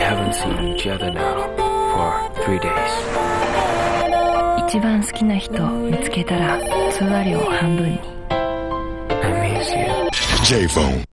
haven't seen each other now for 3 days. 一番好きな人見つけたら通話料半分に。 I miss you. J-Phone